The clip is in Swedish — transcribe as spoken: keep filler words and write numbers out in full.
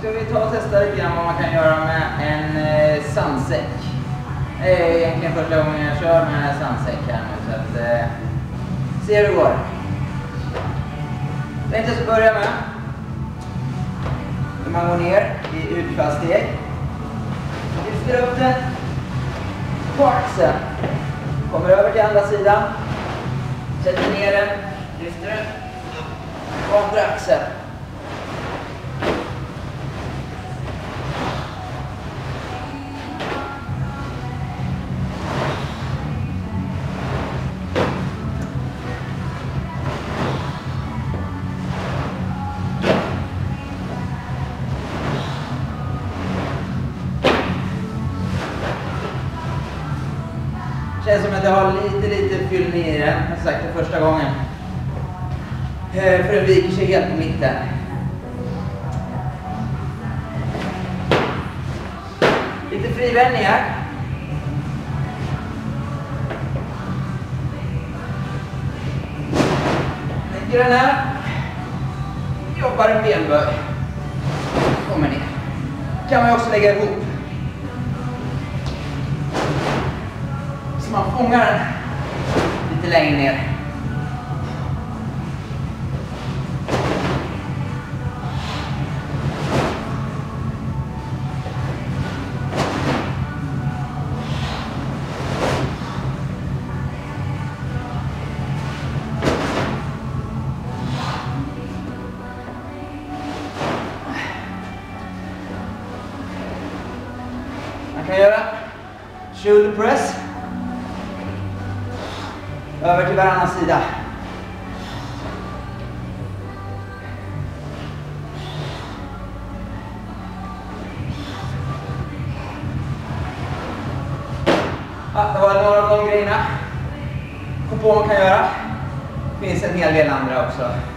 ska vi ta och testa lite grann vad man kan göra med en eh, sandsäck. Det är egentligen första gången jag kör med en sandsäck här nu, så att eh, se hur det går. Jag tänkte så börja med när man går ner i utfallssteg. Lyfter upp den på axeln. Kommer över till andra sidan. Sätter ner den. Lyfter den på andra axeln. Känns som att jag har lite lite fyllning i den, som sagt, det första gången. För den viker sig helt på mitten. Lite frivändningar. Lägger den här. Jobbar en benböj. Kommer ner. Kan man också lägga ihop. Så man fångar den lite längre ner. Man kan göra shoulder press. Över till varannan sida. Ja, det var några av de grejerna. Kom på vad man kan göra. Det finns en hel del andra också.